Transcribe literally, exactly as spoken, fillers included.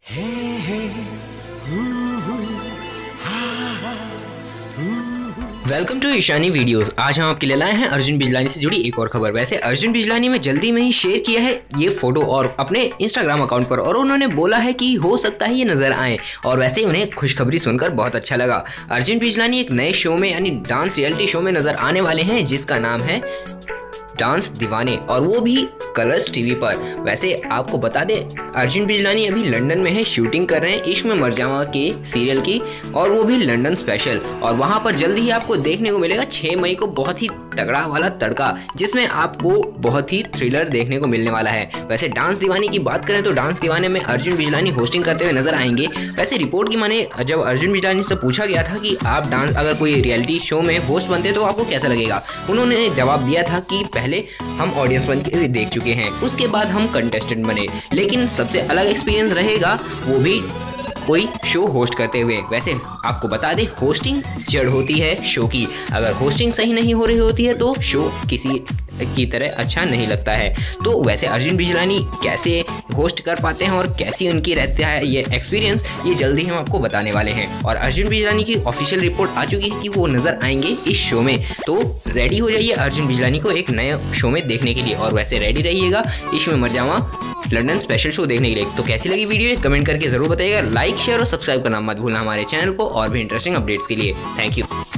Welcome to Ishani videos. आज हम आपके लिए लाए हैं अर्जुन बिजलानी से जुड़ी एक और खबर। वैसे अर्जुन बिजलानी में जल्दी में ही शेयर किया है ये फोटो और अपने इंस्टाग्राम अकाउंट पर, और उन्होंने बोला है कि हो सकता है ये नजर आए, और वैसे उन्हें खुशखबरी सुनकर बहुत अच्छा लगा। अर्जुन बिजलानी एक नए शो में यानी डांस रियलिटी शो में नजर आने वाले हैं जिसका नाम है डांस दीवाने, और वो भी कलर्स टीवी पर। वैसे आपको बता दें अर्जुन बिजलानी अभी लंदन में है, शूटिंग कर रहे हैं इश्क में मरजावा के सीरियल की, और वो भी लंदन स्पेशल। और वहां पर जल्दी ही आपको देखने को मिलेगा छह मई को बहुत ही तगड़ा वाला तड़का, जिसमें आपको बहुत ही थ्रिलर देखने को मिलने वाला है। वैसे डांस दीवाने की बात करें तो डांस दीवाने में अर्जुन बिजलानी होस्टिंग करते हुए नजर आएंगे। वैसे रिपोर्ट की माने जब अर्जुन बिजलानी से पूछा गया था कि आप डांस अगर कोई रियलिटी शो में होस्ट बनते तो आपको कैसा लगेगा, उन्होंने जवाब दिया था कि पहले हम ऑडियंस बन के देख चुके हैं, उसके बाद हम कंटेस्टेंट बने, लेकिन सबसे अलग एक्सपीरियंस रहेगा वो भी कोई शो होस्ट करते हुए। वैसे आपको बता दें होस्टिंग जड़ होती है शो की, अगर होस्टिंग सही नहीं हो रही होती है तो शो किसी की तरह अच्छा नहीं लगता है। तो वैसे अर्जुन बिजलानी कैसे होस्ट कर पाते हैं और कैसी उनकी रहता है ये एक्सपीरियंस, ये जल्दी हम आपको बताने वाले हैं। और अर्जुन बिजलानी की ऑफिशियल रिपोर्ट आ चुकी है कि वो नजर आएंगे इस शो में, तो रेडी हो जाइए अर्जुन बिजलानी को एक नए शो में देखने के लिए। और वैसे रेडी रहिएगा इश्क में मरजावा लंदन स्पेशल शो देखने के लिए। तो कैसी लगी वीडियो कमेंट करके जरूर बताइएगा। लाइक शेयर और सब्सक्राइब करना मत भूलना हमारे चैनल को और भी इंटरेस्टिंग अपडेट्स के लिए। Thank you.